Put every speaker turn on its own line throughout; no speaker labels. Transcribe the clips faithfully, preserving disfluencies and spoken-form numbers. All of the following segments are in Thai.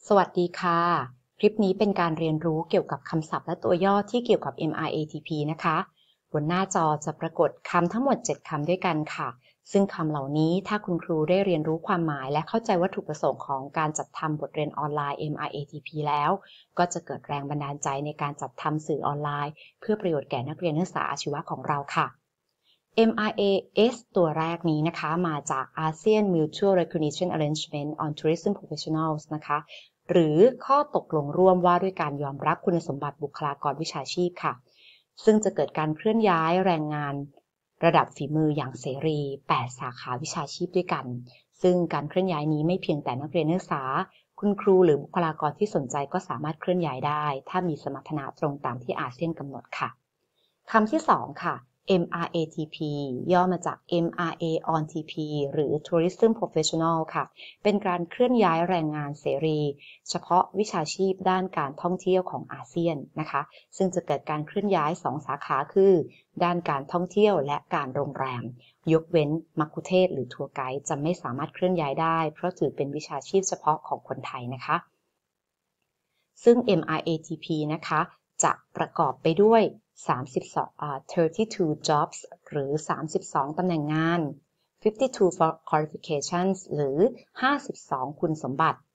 สวัสดีค่ะคลิปนี้เป็นการเรียนรู้เกี่ยวกับคำศัพท์และตัวย่อที่เกี่ยวกับ เอ็ม อาร์ เอ ที พี นะคะบนหน้าจอจะปรากฏคำทั้งหมดเจ็ดคำด้วยกันค่ะซึ่งคำเหล่านี้ถ้าคุณครูได้เรียนรู้ความหมายและเข้าใจวัตถุประสงค์ของการจัดทำบทเรียนออนไลน์ เอ็ม อาร์ เอ ที พี แล้วก็จะเกิดแรงบันดาลใจในการจัดทำสื่อออนไลน์เพื่อประโยชน์แก่นักเรียนนักศึกษาอาชีวะของเราค่ะ เอ็ม อาร์ เอ เอส ตัวแรกนี้นะคะมาจาก อาเซียน Mutual Recognition Arrangement on Tourism Professionals นะคะหรือข้อตกลงร่วมว่าด้วยการยอมรับคุณสมบัติบุคลากรวิชาชีพค่ะซึ่งจะเกิดการเคลื่อนย้ายแรงงานระดับฝีมืออย่างเสรีแปดสาขาวิชาชีพด้วยกันซึ่งการเคลื่อนย้ายนี้ไม่เพียงแต่นักเรียนนักศึกษาคุณครูหรือบุคลากรที่สนใจก็สามารถเคลื่อนย้ายได้ถ้ามีสมรรถนะตรงตามที่อาเซียนกำหนดค่ะคำที่สองค่ะเอ็ม อาร์ เอ ที พี ย่อมาจาก เอ็ม อาร์ เอ on ที พี หรือ Tourism Professional ค่ะเป็นการเคลื่อนย้ายแรงงานเสรีเฉพาะวิชาชีพด้านการท่องเที่ยวของอาเซียนนะคะซึ่งจะเกิดการเคลื่อนย้ายสองสาขาคือด้านการท่องเที่ยวและการโรงแรมยกเว้นมัคคุเทศก์หรือทัวร์ไกด์จะไม่สามารถเคลื่อนย้ายได้เพราะถือเป็นวิชาชีพเฉพาะของคนไทยนะคะซึ่ง เอ็ม อาร์ เอ ที พี นะคะจะประกอบไปด้วยสามสิบสองอ่า32 jobs หรือสามสิบสองตำแหน่งงาน52 qualifications หรือห้าสิบสองคุณสมบัติ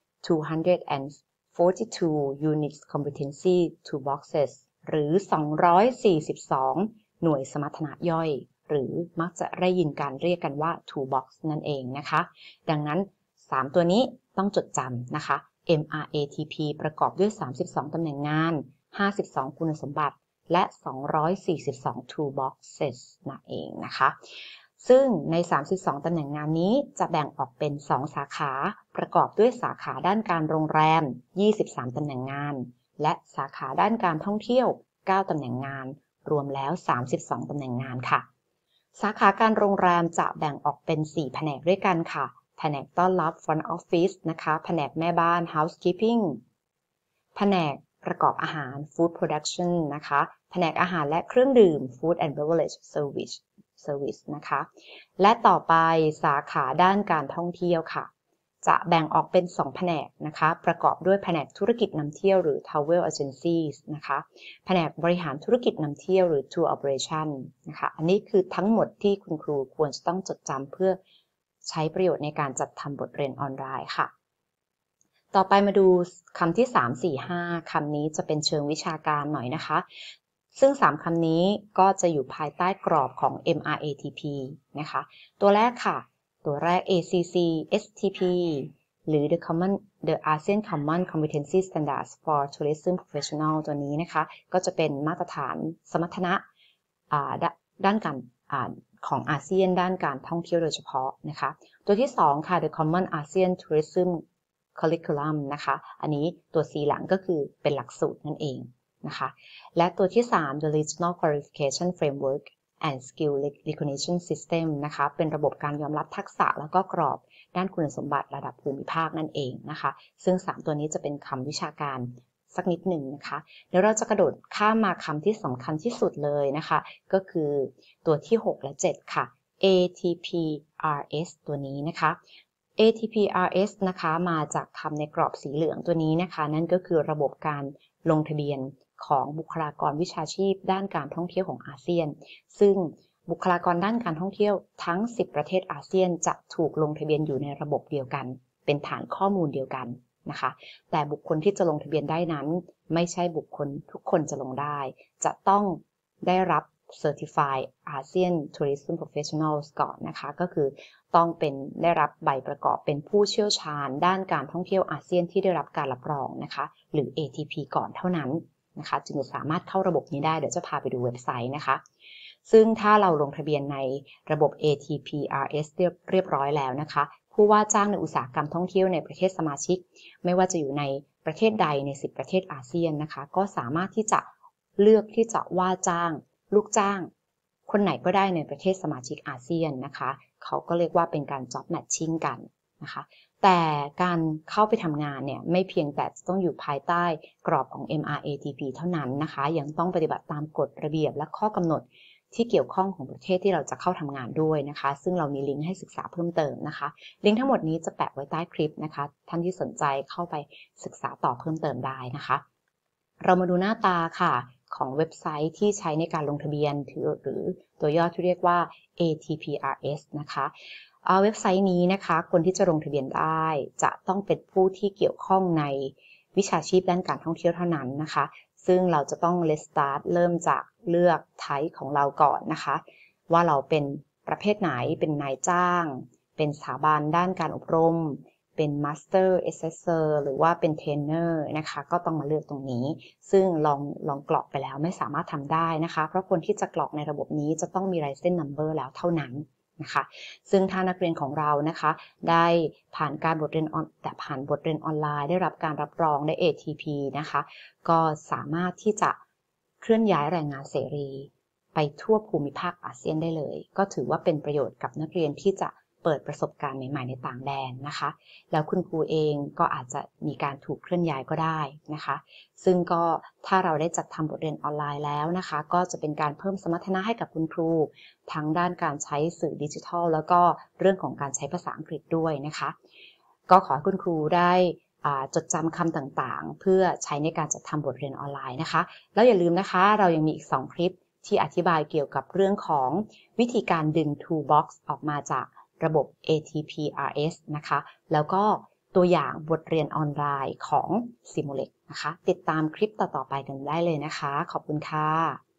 two forty-two units competency toolboxes หรือสองร้อยสี่สิบสองหน่วยสมรรถนะย่อยหรือมักจะได้ยินการเรียกกันว่า toolbox นั่นเองนะคะดังนั้นสามตัวนี้ต้องจดจำนะคะ เอ็ม อาร์ เอ ที พี ประกอบด้วยสามสิบสองตำแหน่งงานห้าสิบสองคุณสมบัติและสองร้อยสี่สิบสอง toolboxes นั่นเองนะคะซึ่งในสามสิบสองตำแหน่งงานนี้จะแบ่งออกเป็นสองสาขาประกอบด้วยสาขาด้านการโรงแรมยี่สิบสามตำแหน่งงานและสาขาด้านการท่องเที่ยวเก้าตำแหน่งงานรวมแล้วสามสิบสองตำแหน่งงานค่ะสาขาการโรงแรมจะแบ่งออกเป็นสี่แผนกด้วยกันค่ะแผนกต้อนรับ front office นะคะแผนกแม่บ้าน housekeeping แผนกประกอบอาหาร food production นะคะแผนกอาหารและเครื่องดื่ม food and beverage service service นะคะและต่อไปสาขาด้านการท่องเที่ยวค่ะจะแบ่งออกเป็นสองแผนกนะคะประกอบด้วยแผนกธุรกิจนำเที่ยวหรือ travel agencies นะคะแผนกบริหารธุรกิจนำเที่ยวหรือ tour operation นะคะอันนี้คือทั้งหมดที่คุณครูควรจะต้องจดจำเพื่อใช้ประโยชน์ในการจัดทำบทเรียนออนไลน์ค่ะต่อไปมาดูคำที่สาม สี่ ห้าคำนี้จะเป็นเชิงวิชาการหน่อยนะคะซึ่งสามคำนี้ก็จะอยู่ภายใต้กรอบของ เอ็ม อาร์ เอ ที พี นะคะตัวแรกค่ะตัวแรก เอ ซี ซี เอส ที พี หรือ the common the ASEAN Common Competency Standards for Tourism Professional ตัวนี้นะคะก็จะเป็นมาตรฐานสมรรถนะด้านการของอาเซียนด้านการท่องเที่ยวโดยเฉพาะนะคะตัวที่สองค่ะ the Common ASEAN Tourism Curriculum นะคะอันนี้ตัว C หลังก็คือเป็นหลักสูตรนั่นเองนะคะและตัวที่สาม the Regional Qualification Framework and Skill Recognition System นะคะเป็นระบบการยอมรับทักษะแล้วก็กรอบด้านคุณสมบัติระดับภูมิภาคนั่นเองนะคะซึ่งสามตัวนี้จะเป็นคำวิชาการสักนิดหนึ่งนะคะเดี๋ยวเราจะกระโดดข้ามมาคำที่สำคัญที่สุดเลยนะคะก็คือตัวที่หกและเจ็ดค่ะ เอ ที พี อาร์ เอส ตัวนี้นะคะ เอ ที พี อาร์ เอส นะคะมาจากคำในกรอบสีเหลืองตัวนี้นะคะนั่นก็คือระบบการลงทะเบียนของบุคลากรวิชาชีพด้านการท่องเที่ยวของอาเซียนซึ่งบุคลากรด้านการท่องเที่ยวทั้งสิบประเทศอาเซียนจะถูกลงทะเบียนอยู่ในระบบเดียวกันเป็นฐานข้อมูลเดียวกันนะคะแต่บุคคลที่จะลงทะเบียนได้นั้นไม่ใช่บุคคลทุกคนจะลงได้จะต้องได้รับ Certified ASEAN Tourism Professionals ก่อนนะคะก็คือต้องเป็นได้รับใบประกอบเป็นผู้เชี่ยวชาญด้านการท่องเที่ยวอาเซียนที่ได้รับการรับรองนะคะหรือ เอ ที พี ก่อนเท่านั้นนะคะจึงจะสามารถเข้าระบบนี้ได้เดี๋ยวจะพาไปดูเว็บไซต์นะคะซึ่งถ้าเราลงทะเบียนในระบบ เอ ที พี อาร์ เอส เรียบเรียบร้อยแล้วนะคะผู้ว่าจ้างในอุตสาหกรรมท่องเที่ยวในประเทศสมาชิกไม่ว่าจะอยู่ในประเทศใดในสิบประเทศอาเซียนนะคะก็สามารถที่จะเลือกที่จะว่าจ้างลูกจ้างคนไหนก็ได้ในประเทศสมาชิกอาเซียนนะคะเขาก็เรียกว่าเป็นการ job matching กันนะคะแต่การเข้าไปทำงานเนี่ยไม่เพียงแต่ต้องอยู่ภายใต้กรอบของ เอ็ม อาร์ เอ ที พี เท่านั้นนะคะยังต้องปฏิบัติตามกฎระเบียบและข้อกำหนดที่เกี่ยวข้องของประเทศที่เราจะเข้าทำงานด้วยนะคะซึ่งเรามีลิงก์ให้ศึกษาเพิ่มเติมนะคะลิงก์ทั้งหมดนี้จะแปะไว้ใต้คลิปนะคะท่านที่สนใจเข้าไปศึกษาต่อเพิ่มเติมได้นะคะเรามาดูหน้าตาค่ะของเว็บไซต์ที่ใช้ในการลงทะเบียนหรือตัวย่อที่เรียกว่า เอ ที พี อาร์ เอส นะคะเว็บไซต์นี้นะคะคนที่จะลงทะเบียนได้จะต้องเป็นผู้ที่เกี่ยวข้องในวิชาชีพด้านการท่องเที่ยวเท่านั้นนะคะซึ่งเราจะต้อง Let's start เริ่มจากเลือก type ของเราก่อนนะคะว่าเราเป็นประเภทไหนเป็นนายจ้างเป็นสถาบันด้านการอบรมเป็น Master Assessor หรือว่าเป็น Trainer นะคะก็ต้องมาเลือกตรงนี้ซึ่งลองลองกรอกไปแล้วไม่สามารถทำได้นะคะเพราะคนที่จะกรอกในระบบนี้จะต้องมี License Number แล้วเท่านั้นนะคะซึ่งถ้านักเรียนของเรานะคะได้ผ่านการบทเรียนออนแต่ผ่านบทเรียนออนไลน์ได้รับการรับรองได้ เอ ที พี นะคะก็สามารถที่จะเคลื่อนย้ายแรงงานเสรีไปทั่วภูมิภาคอาเซียนได้เลยก็ถือว่าเป็นประโยชน์กับนักเรียนที่จะเปิดประสบการณ์ใหม่ๆในต่างแดนนะคะแล้วคุณครูเองก็อาจจะมีการถูกเคลื่อนย้ายก็ได้นะคะซึ่งก็ถ้าเราได้จัดทำบทเรียนออนไลน์แล้วนะคะก็จะเป็นการเพิ่มสมรรถนะให้กับคุณครูทั้งด้านการใช้สื่อดิจิทัลแล้วก็เรื่องของการใช้ภาษาอังกฤษด้วยนะคะก็ขอให้คุณครูได้จดจำคำต่างๆเพื่อใช้ในการจัดทำบทเรียนออนไลน์นะคะแล้วอย่าลืมนะคะเรายังมีอีกสองคลิปที่อธิบายเกี่ยวกับเรื่องของวิธีการดึง Toolbox ออกมาจากระบบ เอ ที พี อาร์ เอส นะคะแล้วก็ตัวอย่างบทเรียนออนไลน์ของ Simulate นะคะติดตามคลิปต่อๆไปกันได้เลยนะคะขอบคุณค่ะ